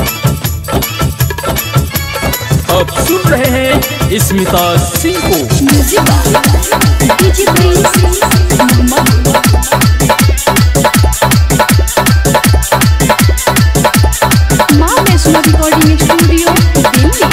अब सुन रहे हैं स्मिता सिंह को। माँ वैष्णो रिकॉर्डिंग स्टूडियो दिल्ली।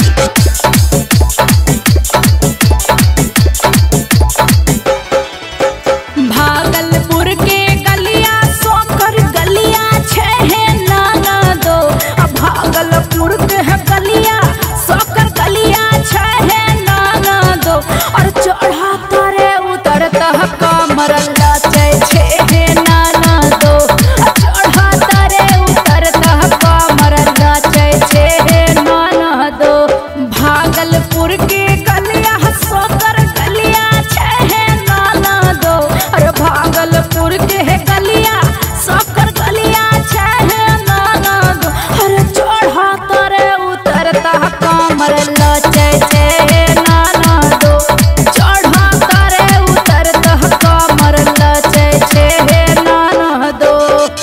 भागलपुर के गलिया सोकर गलिया छह नाना दो। भागलपुर के गलिया सोकर गलिया छह नाना दो। और चढ़ा तारे उतरता कमर लाचे छह नाना दो। चढ़ा तारे उतरता कमर लाचे छह नाना दो। भागलपुर के गलिया सोकर गलिया छह नाना दो। और भागलपुर के गलिया सोकर गलिया छह नाना दो। और चढ़ा तारे उतरता कमर लाचे छह नाना दो। चढ़ा तारे उतरता कमर लाचे छह नाना दो।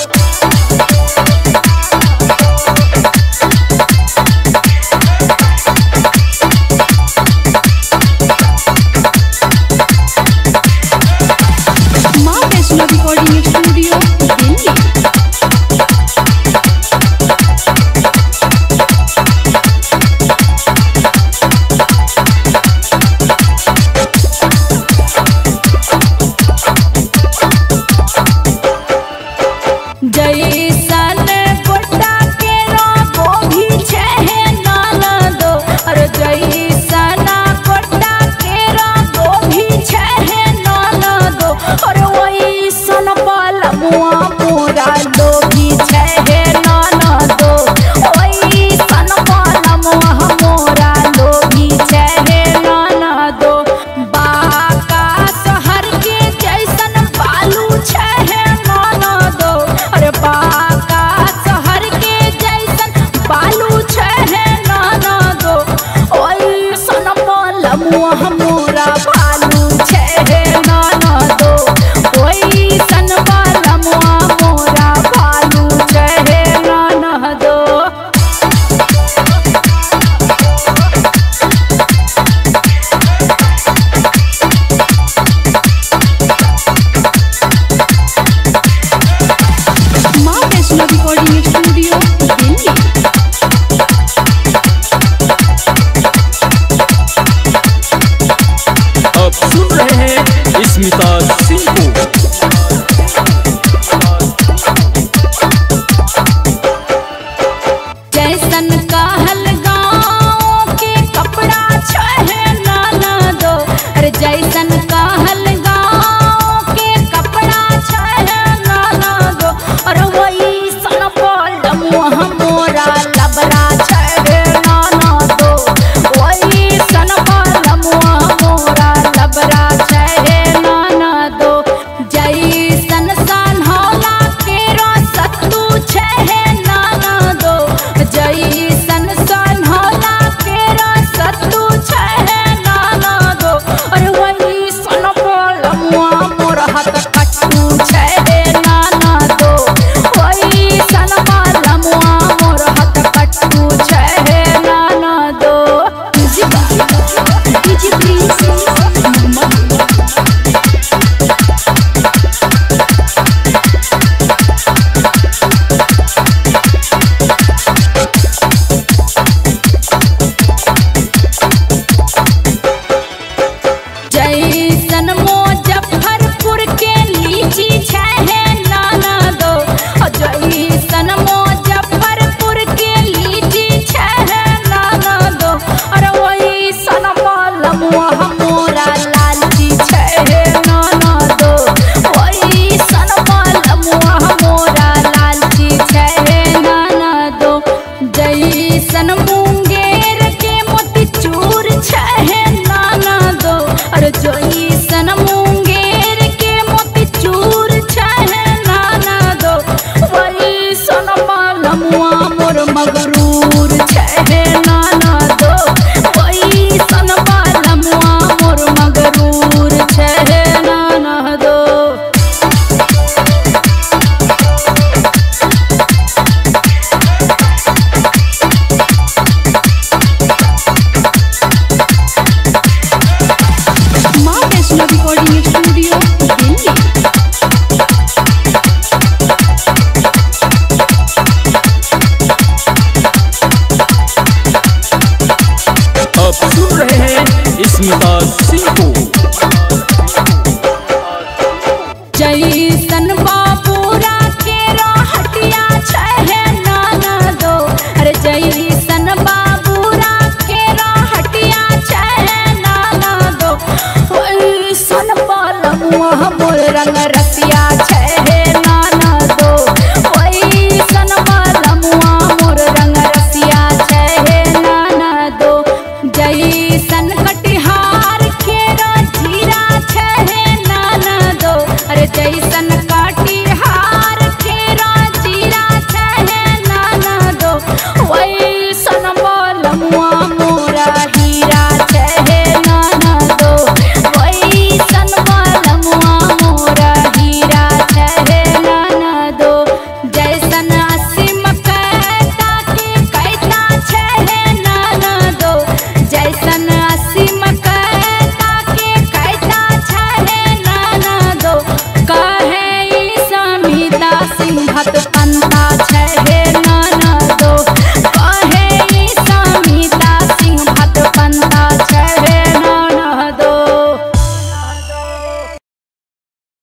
माँ वैष्णो रिकॉर्डिंग स्टूडियो दिल्ली। जैसन गोटा के रोगो भी छह नाना दो। और जैसन गोटा के रोगो भी छह नाना दो। और वही सन पलमुआ मोरा लो भी छह नाना दो। वही सन पलमुआ मोरा लो भी छह नाना दो। बाका शहर के जैसन बालू छह नाना दो। और बाका शहर के जैसन बालू छह नाना दो। ओई सन पलमुआ मोरा बालू छह नाना दो। ओई सन पलमुआ मोरा बालू छह नाना दो। माँ वैष्णो रिकॉर्डिंग स्टूडियो दिल्ली। अब सुन रहे हैं स्मिता सिंह को। जैसन कहल गाँव के कपड़ा छह नाना दो। अरे जैसन कहल गाँव के कपड़ा छह नाना दो। और वही सन पलमुआ मोरा लबरा